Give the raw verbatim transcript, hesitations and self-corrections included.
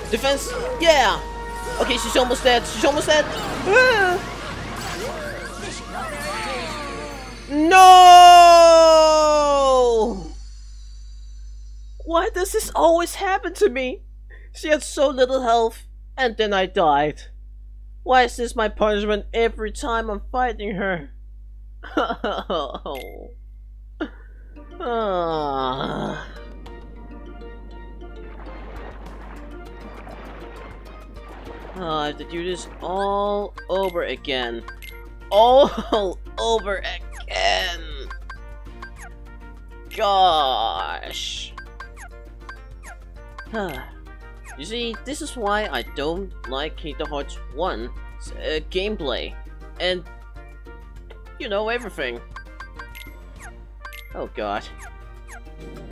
Defense! Yeah! Okay, she's almost dead. She's almost dead. Ah. No! Why does this always happen to me? She had so little health, and then I died. Why is this my punishment every time I'm fighting her? Ah. Oh, I have to do this all over again. All over again. Gosh. You see, this is why I don't like Kingdom Hearts one uh, gameplay. And, you know, everything. Oh god.